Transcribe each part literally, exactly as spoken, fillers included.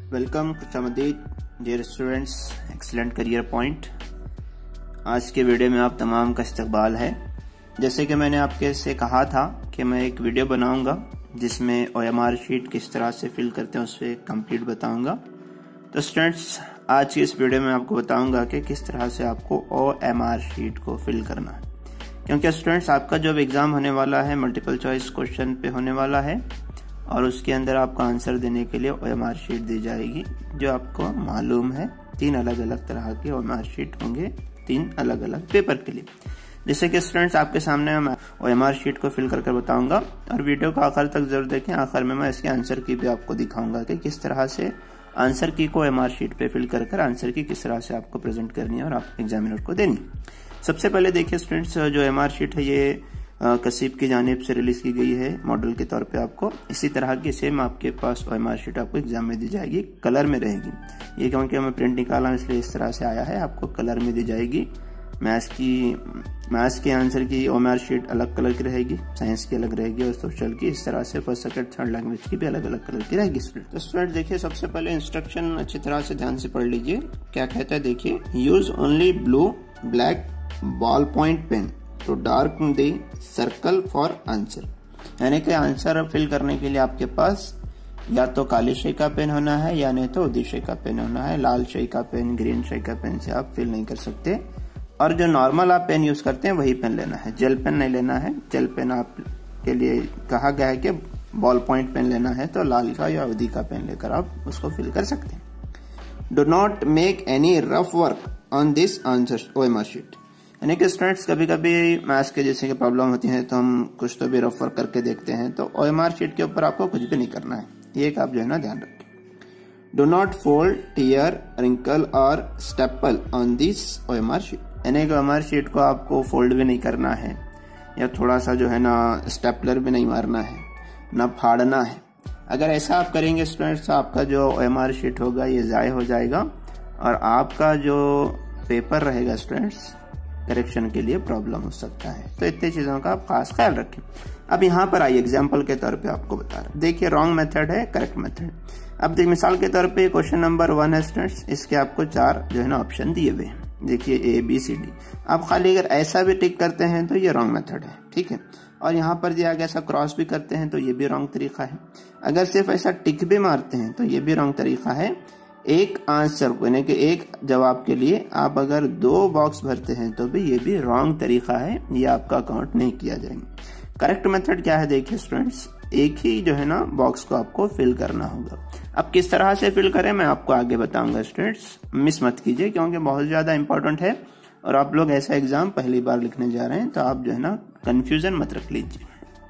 Welcome खुशामदीद dear students, excellent career point. आज के वीडियो में आप तमाम का इस्तकबाल है। जैसे कि मैंने आपके से कहा था कि मैं एक वीडियो बनाऊंगा जिसमें ओएमआर शीट किस तरह से फिल करते हैं उस पर कंप्लीट बताऊंगा। तो स्टूडेंट्स, आज की इस वीडियो में आपको बताऊंगा कि किस तरह से आपको ओएमआर शीट को फिल करना है, क्योंकि स्टूडेंट्स आपका जो एग्जाम होने वाला है मल्टीपल चॉइस क्वेश्चन पे होने वाला है और उसके अंदर आपको आंसर देने के लिए ओएमआर शीट दी जाएगी। जो आपको मालूम है तीन अलग अलग तरह के ओएमआर शीट होंगे, तीन अलग अलग पेपर के लिए। जैसे कि स्टूडेंट्स आपके सामने मैं ओएमआर शीट को फिल करके बताऊंगा और वीडियो को आखिर तक जरूर देखें। आखिर में मैं इसके आंसर की भी आपको दिखाऊंगा कि किस तरह से आंसर की को ओएमआर शीट पे फिल कर कर आंसर की किस तरह से आपको प्रेजेंट करनी है और आप एग्जामिनर को देनी। सबसे पहले देखिए स्टूडेंट्स, जो ओएमआर शीट है ये कसीब की जानिब से रिलीज की गई है मॉडल के तौर पे। आपको इसी तरह की सेम आपके पास ओएमआर शीट आपको एग्जाम में दी जाएगी, कलर में रहेगी। ये क्योंकि मैं प्रिंट निकाला इसलिए इस तरह से आया है, आपको कलर में दी जाएगी। मैथ्स की मैथ्स के आंसर की ओएमआर शीट अलग कलर की रहेगी, साइंस की अलग रहेगी और सोशल की इस तरह से फर्स्ट सेकंड थर्ड लैंग्वेज की भी अलग अलग कलर की रहेगी। स्टूडेंट तो स्टूडेंट देखिए, सबसे पहले इंस्ट्रक्शन अच्छी तरह से ध्यान से पढ़ लीजिए। क्या कहता है देखिए, use only blue black ball point pen to darken the circle for answer. यानी कि आंसर फिल करने के लिए आपके पास या तो काली शाई का पेन होना है या नहीं तो उदी शाई का पेन होना है। लाल शाई का पेन, ग्रीन शाई का पेन से आप फिल नहीं कर सकते। और जो नॉर्मल आप पेन यूज करते हैं वही पेन लेना है, जेल पेन नहीं लेना है। जेल पेन आप के लिए कहा गया है कि बॉल पॉइंट पेन लेना है तो लाल का या उदी का पेन लेकर आप उसको फिल कर सकते हैं। Do not make any rough work on this answer OMR sheet. यानी कि स्टूडेंट्स कभी कभी मैथ्स के जैसे कि प्रॉब्लम होती है तो हम कुछ तो भी रफ वर्क करके देखते हैं, तो ओएमआर शीट के ऊपर आपको कुछ भी नहीं करना है। ये एक आप जो है ना ध्यान रखें। Do not fold, tear, wrinkle और staple on this OMR sheet. यानी कि ओएमआर शीट को आपको फोल्ड भी नहीं करना है या थोड़ा सा जो है ना स्टेपलर भी नहीं मारना है, ना फाड़ना है। अगर ऐसा आप करेंगे स्टूडेंट्स तो आपका जो ओएमआर शीट होगा ये ज़ाय हो जाएगा और आपका जो पेपर रहेगा स्टूडेंट्स करेक्शन के लिए प्रॉब्लम हो सकता है। तो इतनी चीजों का आप खास ख्याल रखें। अब यहाँ पर आइए एग्जाम्पल के तौर पे आपको बता रहा हूं। देखिए रॉन्ग मेथड है, करेक्ट मेथड। अब देखिए मिसाल के तौर पे क्वेश्चन नंबर वन है स्टूडेंट्स, इसके आपको चार जो है ना ऑप्शन दिए हुए हैं। देखिए ए बी सी डी। आप खाली अगर ऐसा भी टिक करते हैं तो ये रॉन्ग मेथड है, ठीक है। और यहाँ पर दिया गया ऐसा क्रॉस भी करते हैं तो ये भी रॉन्ग तरीका है। अगर सिर्फ ऐसा टिक भी मारते हैं तो ये भी रॉन्ग तरीका है। एक आंसर को यानी कि एक जवाब के लिए आप अगर दो बॉक्स भरते हैं तो भी ये भी रॉन्ग तरीका है, ये आपका काउंट नहीं किया जाएगा। करेक्ट मेथड क्या है देखिए स्टूडेंट्स, एक ही जो है ना बॉक्स को आपको फिल करना होगा। अब किस तरह से फिल करें मैं आपको आगे बताऊंगा स्टूडेंट्स, मिस मत कीजिए क्योंकि बहुत ज्यादा इंपॉर्टेंट है और आप लोग ऐसा एग्जाम पहली बार लिखने जा रहे हैं तो आप जो है ना कंफ्यूजन मत रख लीजिए।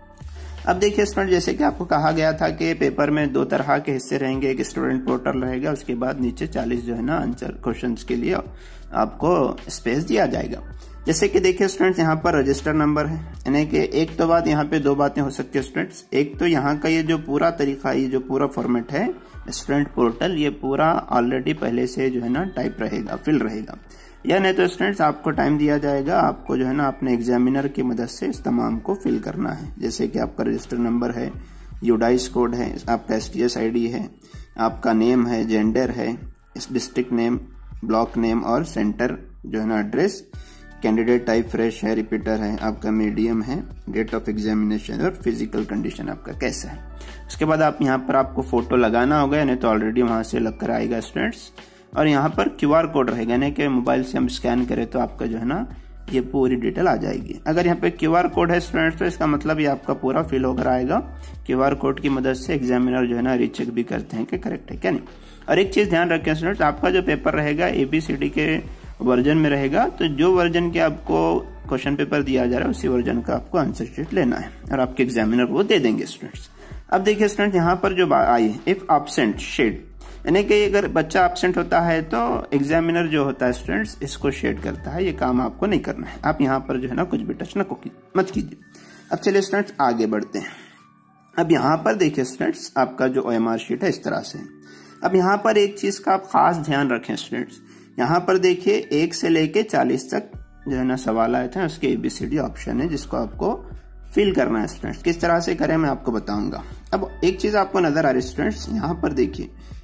अब देखिए स्टूडेंट, जैसे कि आपको कहा गया था कि पेपर में दो तरह के हिस्से रहेंगे, एक स्टूडेंट पोर्टल रहेगा, उसके बाद नीचे चालीस जो है ना आंसर क्वेश्चंस के लिए आपको स्पेस दिया जाएगा। जैसे कि देखिए स्टूडेंट्स, यहाँ पर रजिस्टर नंबर है, यानी कि एक तो बात यहाँ पे दो बातें हो सकती है स्टूडेंट्स। एक तो यहाँ का ये जो पूरा तरीका, ये जो पूरा फॉर्मेट है स्टूडेंट पोर्टल, ये पूरा ऑलरेडी पहले से जो है ना टाइप रहेगा, फिल रहेगा। या नहीं तो स्टूडेंट्स आपको टाइम दिया जाएगा, आपको जो है ना अपने एग्जामिनर की मदद से इस तमाम को फिल करना है। जैसे कि आपका रजिस्टर नंबर है, यूडाइस कोड है, आपका एसटीएस आईडी है, आपका नेम है, जेंडर है, डिस्ट्रिक्ट नेम, ब्लॉक नेम और सेंटर जो है ना एड्रेस, कैंडिडेट टाइप फ्रेश है, रिपीटर है, आपका मीडियम है, डेट ऑफ एग्जामिनेशन और फिजिकल कंडीशन आपका कैसा है। उसके बाद आप यहाँ पर आपको फोटो लगाना होगा, नहीं तो ऑलरेडी वहां से लग कर आएगा स्टूडेंट्स। और यहाँ पर क्यूआर कोड रहेगा, यानी कि मोबाइल से हम स्कैन करें तो आपका जो है ना ये पूरी डिटेल आ जाएगी। अगर यहाँ पे क्यूआर कोड है स्टूडेंट्स तो इसका मतलब ये आपका पूरा फिल होकर आएगा। क्यूआर कोड की मदद से एग्जामिनर जो है ना रीचेक भी करते हैं कि करेक्ट है क्या नहीं। और एक चीज ध्यान रखें स्टूडेंट्स, आपका जो पेपर रहेगा एबीसीडी के वर्जन में रहेगा, तो जो वर्जन के आपको क्वेश्चन पेपर दिया जा रहा है उसी वर्जन का आपको आंसर शीट लेना है और आपके एग्जामिनर वो दे देंगे स्टूडेंट्स। अब देखिए स्टूडेंट, यहाँ पर जो आई है इफ एब्सेंट शेड, यानी कि अगर बच्चा एब्सेंट होता है तो एग्जामिनर जो होता है स्टूडेंट्स इसको शेड करता है। ये काम आपको नहीं करना है, आप यहाँ पर जो है ना कुछ भी टच न मत कीजिए। अब चलिए स्टूडेंट्स आगे बढ़ते हैं। अब यहाँ पर देखिए स्टूडेंट्स, आपका जो ओएमआर शीट है इस तरह से। अब यहाँ पर एक चीज का आप खास ध्यान रखें स्टूडेंट्स, यहाँ पर देखिए एक से लेके चालीस तक जो है ना सवाल आए थे, उसके एबीसीडी ऑप्शन है जिसको आपको फिल करना है स्टूडेंट्स। किस तरह से करें मैं आपको बताऊंगा। अब एक चीज आपको नजर आ रही है स्टूडेंट्स, यहाँ पर देखिए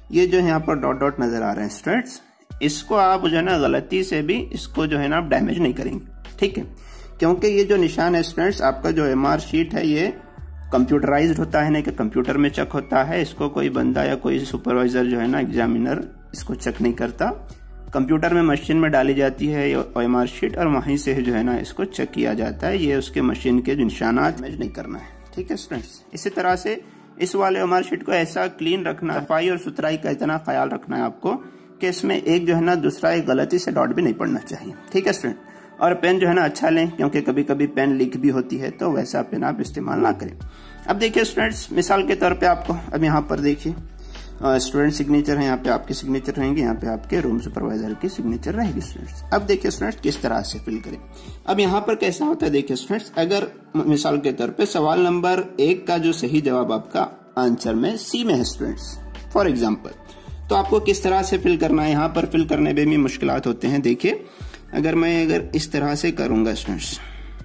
ये जो है यहाँ पर डॉट डॉट नजर आ रहे हैं स्टूडेंट्स, इसको आप जो है ना गलती से भी इसको जो है ना आप डैमेज नहीं करेंगे, ठीक है। क्योंकि ये जो निशान है स्टूडेंट्स, आपका जो एमआर शीट है ये कंप्यूटराइज्ड होता है, नहीं कि कंप्यूटर में चेक होता है। इसको कोई बंदा या कोई सुपरवाइजर जो है ना एग्जामिनर इसको चेक नहीं करता। कंप्यूटर में मशीन में डाली जाती है एमआर शीट और वहीं से जो है ना इसको चेक किया जाता है। ये उसके मशीन के जो निशानात डैमेज नहीं करना है, ठीक है स्टूडेंट्स। इसी तरह से इस वाले एमआर शीट को ऐसा क्लीन रखना, सफाई और सुथराई का इतना ख्याल रखना है आपको कि इसमें एक जो है ना दूसरा एक गलती से डॉट भी नहीं पड़ना चाहिए, ठीक है स्टूडेंट। और पेन जो है ना अच्छा लें, क्योंकि कभी कभी पेन लीक भी होती है, तो वैसा पेन आप इस्तेमाल ना करें। अब देखिए स्टूडेंट्स, मिसाल के तौर पे आपको अब यहाँ पर देखिए स्टूडेंट सिग्नेचर है, यहाँ पे आपकी सिग्नेचर रहेंगे, यहाँ पे आपके रूम सुपरवाइजर की सिग्नेचर रहेगी स्टूडेंट्स। अब देखिए स्टूडेंट्स किस तरह से फिल करें। अब यहाँ पर कैसा होता है देखिए स्टूडेंट्स, अगर मिसाल के तौर पे सवाल नंबर एक का जो सही जवाब आपका आंसर में सी में है स्टूडेंट्स फॉर एग्जाम्पल, तो आपको किस तरह से फिल करना है। यहाँ पर फिल करने में भी मुश्किलात होते हैं। देखिए अगर मैं अगर इस तरह से करूंगा स्टूडेंट्स,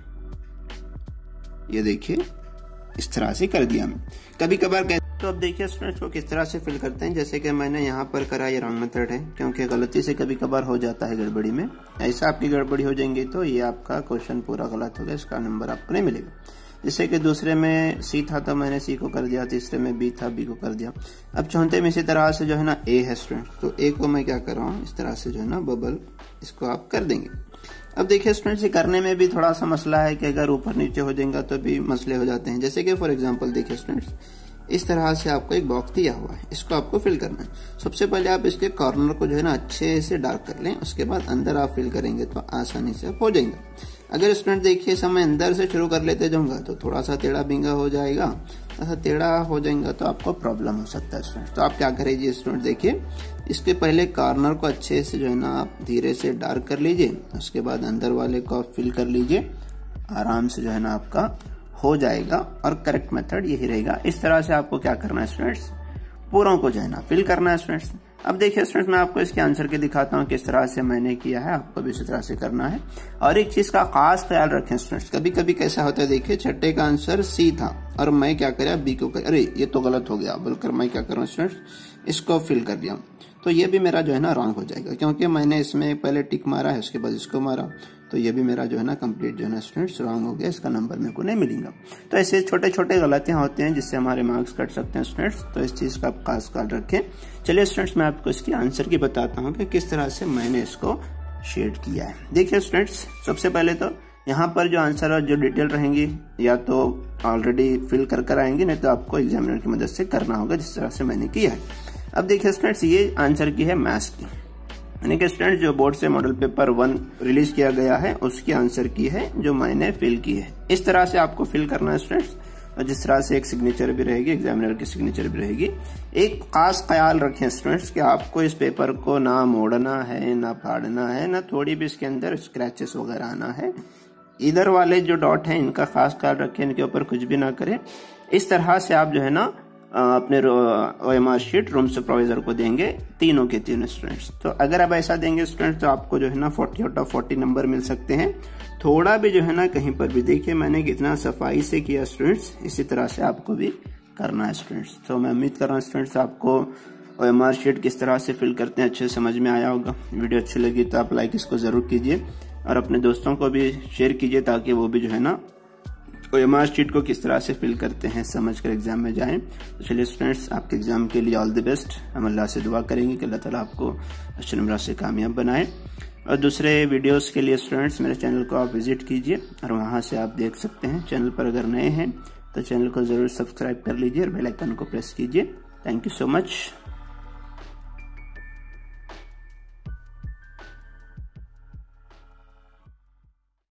ये देखिए इस तरह से कर दिया मैं, कभी कभार। तो अब देखिए स्टूडेंट्स को किस तरह से फिल करते हैं। जैसे कि मैंने यहाँ पर करा, ये रॉन्ग मेथड है, क्योंकि गलती से कभी कभार हो जाता है गड़बड़ी में। ऐसा आपकी गड़बड़ी हो जाएंगी तो ये आपका क्वेश्चन पूरा गलत होगा, इसका नंबर आपको नहीं मिलेगा। जैसे कि दूसरे में सी था तो मैंने सी को कर दिया, तीसरे में बी था बी को कर दिया। अब चौथे में इसी तरह से जो है ना ए है स्टूडेंट, तो ए को मैं क्या कर रहा हूँ, इस तरह से जो है ना बबल इसको आप कर देंगे। अब देखिए स्टूडेंट्स, ये करने में भी थोड़ा सा मसला है कि अगर ऊपर नीचे हो जाएगा तो भी मसले हो जाते हैं। जैसे कि फॉर एग्जांपल देखिए स्टूडेंट्स, इस तरह से आपको एक बॉक्स दिया हुआ है, इसको आपको फिल करना है। सबसे पहले आप इसके कॉर्नर को जो है ना अच्छे से डार्क कर लें, उसके बाद अंदर आप फिल करेंगे तो आसानी से हो जाएगा। अगर स्टूडेंट देखिए समय अंदर से शुरू कर लेते जाऊंगा तो थोड़ा सा टेढ़ा बिंगा हो जाएगा, ऐसा टेढ़ा हो जाएगा तो आपको प्रॉब्लम हो सकता है स्टूडेंट। तो आप क्या करेंगे स्टूडेंट, देखिए इसके पहले कॉर्नर को अच्छे से जो है ना आप धीरे से डार्क कर लीजिए, उसके बाद अंदर वाले को आप फिल कर लीजिए, आराम से जो है ना आपका हो जाएगा। और करेक्ट मेथड यही रहेगा। इस तरह से आपको क्या करना है स्टूडेंट्स, पूरों को जो है ना फिल करना है स्टूडेंट्स। अब देखिए स्टूडेंट्स, मैं आपको इसके आंसर के दिखाता हूँ किस तरह से मैंने किया है, आपको भी इसी तरह से करना है। और एक चीज का खास ख्याल रखें स्टूडेंट्स, कभी कभी कैसा होता है, देखिए छठे का आंसर सी था और मैं क्या करा बी को कर, अरे ये तो गलत हो गया, बोलकर मैं क्या कर रहा हूँ स्टूडेंट्स, इसको फिल कर दिया। तो ये भी मेरा जो है ना रॉन्ग हो जाएगा, क्योंकि मैंने इसमें पहले टिक मारा है, उसके बाद इसको मारा, तो ये भी मेरा जो है ना कंप्लीट जो है ना स्टूडेंट्स रॉन्ग हो गया, इसका नंबर मेरे को नहीं मिलेगा। तो ऐसे छोटे छोटे गलतियां होते हैं जिससे हमारे मार्क्स कट सकते हैं स्टूडेंट्स, तो इस चीज का आप खास ख्याल रखें। चलिए स्टूडेंट्स, मैं आपको इसकी आंसर की बताता हूँ कि किस तरह से मैंने इसको शेड किया है। देखिए स्टूडेंट्स, सबसे पहले तो यहाँ पर जो आंसर और जो डिटेल रहेंगी या तो ऑलरेडी फिल कर कर आएंगे, नहीं तो आपको एग्जामिनर की मदद से करना होगा जिस तरह से मैंने किया है। अब देखिए स्टूडेंट्स, ये आंसर की है मैथ्स की, यानी कि स्टूडेंट जो बोर्ड से मॉडल पेपर वन रिलीज किया गया है उसकी आंसर की है जो मैंने फिल की है। इस तरह से आपको फिल करना है स्टूडेंट्स, और जिस तरह से एक सिग्नेचर भी रहेगी, एग्जामिनर की सिग्नेचर भी रहेगी। एक खास ख्याल रखें स्टूडेंट्स कि आपको इस पेपर को ना मोड़ना है, ना फाड़ना है, ना थोड़ी भी इसके अंदर स्क्रैचेस वगैरह आना है। इधर वाले जो डॉट हैं इनका खास ख्याल रखें, इनके ऊपर कुछ भी ना करें। इस तरह से आप जो है ना अपने ओएमआर शीट रूम सुपरवाइजर को देंगे, तीनों के तीनों स्टूडेंट्स। तो अगर आप ऐसा देंगे स्टूडेंट्स तो आपको जो है ना forty out of forty number मिल सकते हैं। थोड़ा भी जो है ना कहीं पर भी, देखिए मैंने कितना सफाई से किया स्टूडेंट्स, इसी तरह से आपको भी करना है स्टूडेंट्स। तो मैं उम्मीद कर रहा हूँ स्टूडेंट्स आपको ओएमआर शीट किस तरह से फिल करते हैं अच्छे समझ में आया होगा। वीडियो अच्छी लगी तो आप लाइक इसको जरूर कीजिए और अपने दोस्तों को भी शेयर कीजिए, ताकि वो भी जो है ना ओएमआर शीट को किस तरह से फिल करते हैं समझ कर एग्जाम में जाएं। तो चलिए स्टूडेंट्स, आपके एग्जाम के लिए ऑल द बेस्ट। हम अल्लाह से दुआ करेंगे कि अल्लाह ताला आपको अच्छे नंबर से कामयाब बनाए। और दूसरे वीडियोस के लिए स्टूडेंट्स मेरे चैनल को आप विजिट कीजिए और वहां से आप देख सकते हैं। चैनल पर अगर नए हैं तो चैनल को जरूर सब्सक्राइब कर लीजिए और बेल आइकन को प्रेस कीजिए। Thank you so much.